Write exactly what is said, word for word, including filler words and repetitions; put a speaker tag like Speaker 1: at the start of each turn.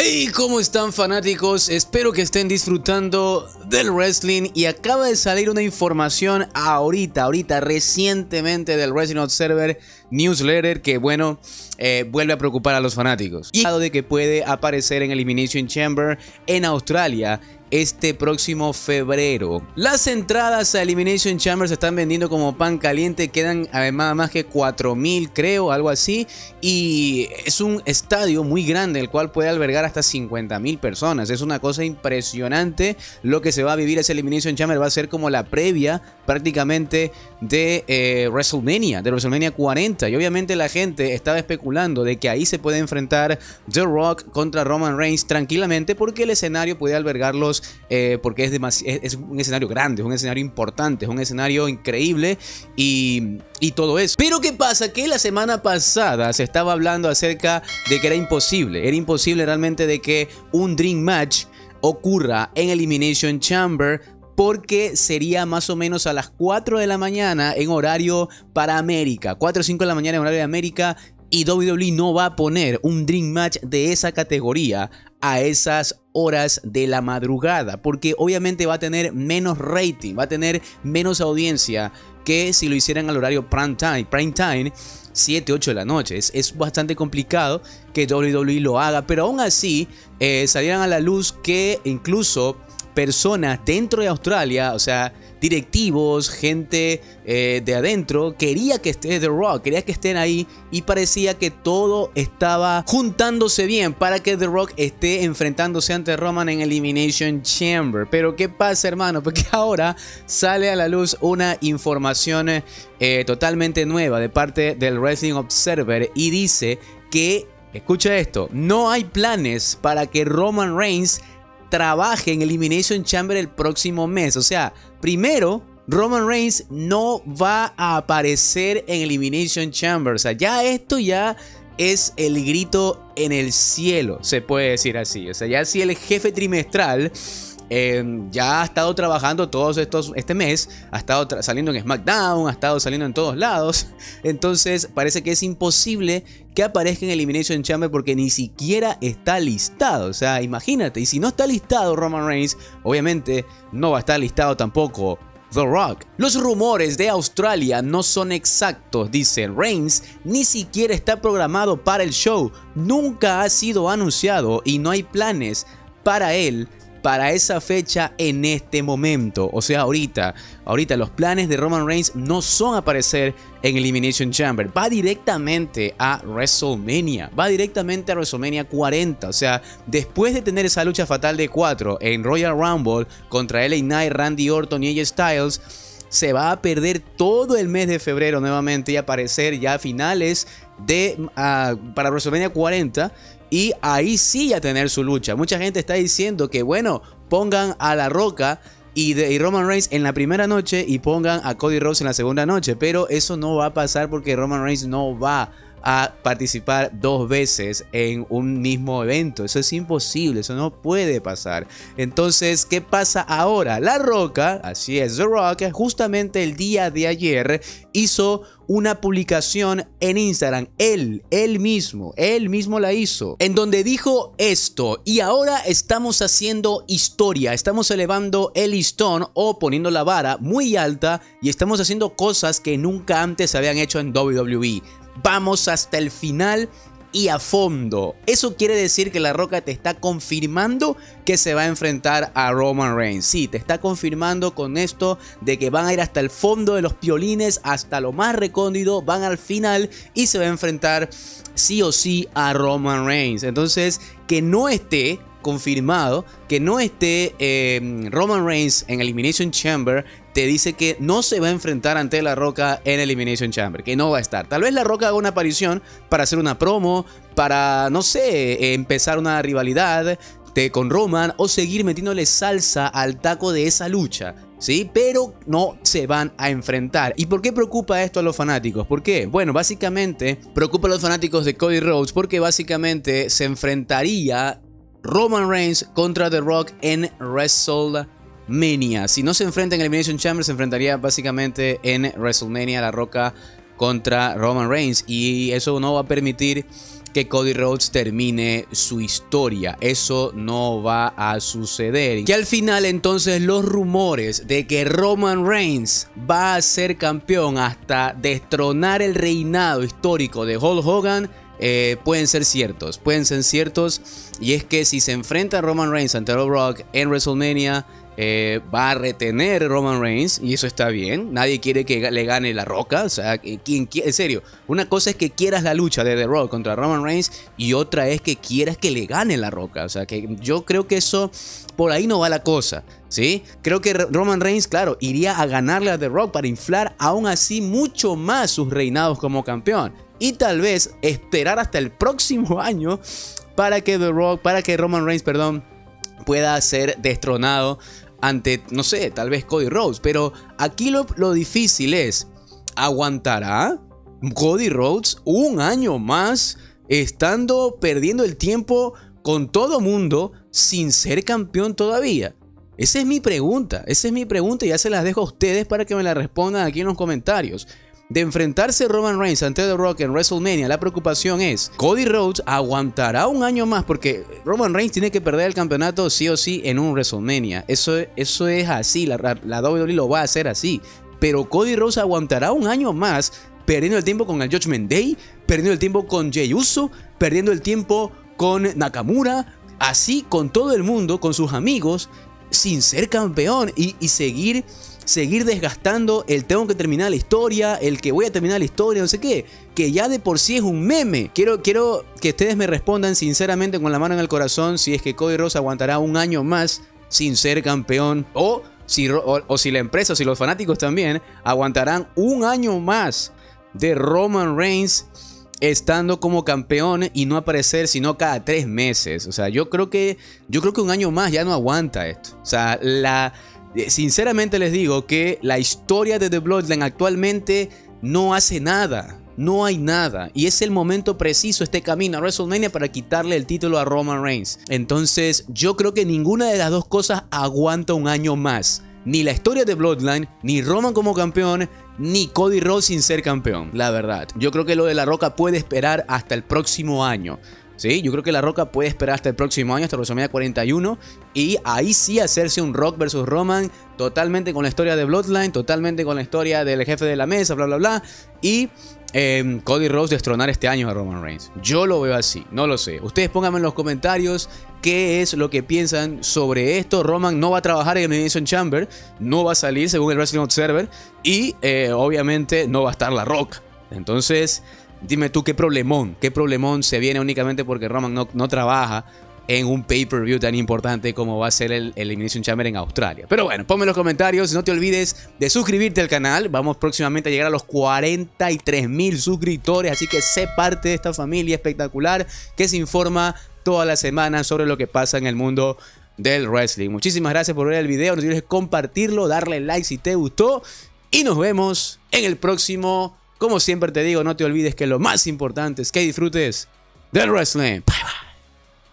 Speaker 1: Hey, ¿cómo están, fanáticos? Espero que estén disfrutando del wrestling. Y acaba de salir una información ahorita, ahorita, recientemente del Wrestling Observer Newsletter que, bueno, eh, vuelve a preocupar a los fanáticos. Y de que puede aparecer en Elimination Chamber en Australia este próximo febrero. Las entradas a Elimination Chamber se están vendiendo como pan caliente. Quedan además más que cuatro mil, creo, algo así. Y es un estadio muy grande, el cual puede albergar hasta cincuenta mil personas. Es una cosa impresionante lo que se va a vivir. Ese Elimination Chamber va a ser como la previa prácticamente de eh, WrestleMania, de WrestleMania cuarenta. Y obviamente la gente estaba especulando de que ahí se puede enfrentar The Rock contra Roman Reigns tranquilamente, porque el escenario puede albergarlos. Eh, porque es, es, es un escenario grande, es un escenario importante, es un escenario increíble y, y todo eso. Pero ¿qué pasa? Que la semana pasada se estaba hablando acerca de que era imposible, era imposible realmente de que un Dream Match ocurra en Elimination Chamber, porque sería más o menos a las cuatro de la mañana en horario para América, cuatro o cinco de la mañana en horario de América. Y W W E no va a poner un Dream Match de esa categoría a esas horas de la madrugada, porque obviamente va a tener menos rating, va a tener menos audiencia que si lo hicieran al horario prime time, prime time siete, ocho de la noche. Es, es bastante complicado que W W E lo haga, pero aún así eh, salieran a la luz que incluso personas dentro de Australia, o sea, directivos, gente eh, de adentro, quería que esté The Rock, quería que estén ahí, y parecía que todo estaba juntándose bien para que The Rock esté enfrentándose ante Roman en Elimination Chamber. Pero ¿qué pasa, hermano? Porque ahora sale a la luz una información eh, totalmente nueva de parte del Wrestling Observer, y dice que, escucha esto, no hay planes para que Roman Reigns trabaje en Elimination Chamber el próximo mes. O sea, primero, Roman Reigns no va a aparecer en Elimination Chamber. O sea, ya esto ya es el grito en el cielo, se puede decir así. O sea, ya si el jefe trimestral eh, ya ha estado trabajando todos estos este mes, ha estado saliendo en SmackDown, ha estado saliendo en todos lados, entonces parece que es imposible que aparezca en Elimination Chamber porque ni siquiera está listado. O sea, imagínate, y si no está listado Roman Reigns, obviamente no va a estar listado tampoco The Rock. Los rumores de Australia no son exactos, dice Reigns, ni siquiera está programado para el show, nunca ha sido anunciado y no hay planes para él para esa fecha en este momento. O sea, ahorita, ahorita los planes de Roman Reigns no son aparecer en Elimination Chamber. Va directamente a WrestleMania. Va directamente a WrestleMania cuarenta. O sea, después de tener esa lucha fatal de cuatro en Royal Rumble contra L A Knight, Randy Orton y A J Styles, se va a perder todo el mes de febrero nuevamente y aparecer ya a finales de uh, para WrestleMania cuarenta. Y ahí sí a tener su lucha. Mucha gente está diciendo que, bueno, pongan a La Roca y, de, y Roman Reigns en la primera noche y pongan a Cody Rhodes en la segunda noche. Pero eso no va a pasar porque Roman Reigns no va a participar dos veces en un mismo evento. Eso es imposible, eso no puede pasar. Entonces, ¿qué pasa ahora? La Roca, así es, The Rock, justamente el día de ayer hizo una publicación en Instagram, él, él mismo, él mismo la hizo, en donde dijo esto: y ahora estamos haciendo historia, estamos elevando el listón o poniendo la vara muy alta y estamos haciendo cosas que nunca antes se habían hecho en W W E. Vamos hasta el final y a fondo. Eso quiere decir que La Roca te está confirmando que se va a enfrentar a Roman Reigns. Sí, te está confirmando con esto de que van a ir hasta el fondo de los piolines, hasta lo más recóndito, van al final y se va a enfrentar sí o sí a Roman Reigns. Entonces, que no esté confirmado, que no esté eh, Roman Reigns en Elimination Chamber, te dice que no se va a enfrentar ante La Roca en Elimination Chamber, que no va a estar. Tal vez La Roca haga una aparición para hacer una promo, para, no sé, eh, empezar una rivalidad de, con Roman, o seguir metiéndole salsa al taco de esa lucha, ¿sí? Pero no se van a enfrentar. ¿Y por qué preocupa esto a los fanáticos? ¿Por qué? Bueno, básicamente preocupa a los fanáticos de Cody Rhodes porque básicamente se enfrentaría Roman Reigns contra The Rock en WrestleMania. Si no se enfrenta en Elimination Chamber, se enfrentaría básicamente en WrestleMania La Roca contra Roman Reigns, y eso no va a permitir que Cody Rhodes termine su historia. Eso no va a suceder. Que al final entonces los rumores de que Roman Reigns va a ser campeón hasta destronar el reinado histórico de Hulk Hogan eh, pueden ser ciertos. Pueden ser ciertos. Y es que si se enfrenta Roman Reigns ante The Rock en WrestleMania, Eh, va a retener Roman Reigns y eso está bien. Nadie quiere que le gane La Roca. O sea, ¿quién quiere? En serio, una cosa es que quieras la lucha de The Rock contra Roman Reigns y otra es que quieras que le gane La Roca. O sea, que yo creo que eso, por ahí no va la cosa, ¿sí? Creo que Roman Reigns, claro, iría a ganarle a The Rock para inflar aún así mucho más sus reinados como campeón. Y tal vez esperar hasta el próximo año para que The Rock, para que Roman Reigns, perdón, pueda ser destronado ante, no sé, tal vez Cody Rhodes. Pero aquí lo, lo difícil es, ¿aguantará Cody Rhodes un año más estando perdiendo el tiempo con todo mundo sin ser campeón todavía? Esa es mi pregunta, esa es mi pregunta y ya se las dejo a ustedes para que me la respondan aquí en los comentarios. De enfrentarse Roman Reigns ante The Rock en WrestleMania, la preocupación es, ¿Cody Rhodes aguantará un año más? Porque Roman Reigns tiene que perder el campeonato sí o sí en un WrestleMania. Eso, eso es así, la, la W W E lo va a hacer así. Pero Cody Rhodes aguantará un año más perdiendo el tiempo con el Judgment Day, perdiendo el tiempo con Jey Uso, perdiendo el tiempo con Nakamura, así con todo el mundo, con sus amigos, sin ser campeón y, y seguir... seguir desgastando el tengo que terminar la historia, el que voy a terminar la historia, no sé qué, que ya de por sí es un meme. Quiero, quiero que ustedes me respondan sinceramente con la mano en el corazón si es que Cody Rhodes aguantará un año más sin ser campeón, o si, o, o si la empresa o si los fanáticos también aguantarán un año más de Roman Reigns estando como campeón y no aparecer sino cada tres meses. O sea, yo creo que, yo creo que un año más ya no aguanta esto. O sea, la... sinceramente les digo que la historia de The Bloodline actualmente no hace nada, no hay nada. Y es el momento preciso, este camino a WrestleMania para quitarle el título a Roman Reigns. Entonces yo creo que ninguna de las dos cosas aguanta un año más. Ni la historia de Bloodline, ni Roman como campeón, ni Cody Rhodes sin ser campeón, la verdad. Yo creo que lo de La Roca puede esperar hasta el próximo año. Sí, yo creo que La Roca puede esperar hasta el próximo año, hasta WrestleMania cuarenta y uno, y ahí sí hacerse un Rock versus Roman, totalmente con la historia de Bloodline, totalmente con la historia del jefe de la mesa, bla bla bla, y eh, Cody Rhodes destronar este año a Roman Reigns. Yo lo veo así, no lo sé. Ustedes pónganme en los comentarios qué es lo que piensan sobre esto. Roman no va a trabajar en Elimination Chamber, no va a salir según el Wrestling Observer, y eh, obviamente no va a estar La Roca. Entonces... dime tú qué problemón, qué problemón se viene únicamente porque Roman no, no trabaja en un pay-per-view tan importante como va a ser el, el Elimination Chamber en Australia. Pero bueno, ponme en los comentarios, no te olvides de suscribirte al canal. Vamos próximamente a llegar a los cuarenta y tres mil suscriptores, así que sé parte de esta familia espectacular que se informa toda la semana sobre lo que pasa en el mundo del wrestling. Muchísimas gracias por ver el video, no te olvides compartirlo, darle like si te gustó y nos vemos en el próximo. Como siempre te digo, no te olvides que lo más importante es que disfrutes del wrestling. Bye bye.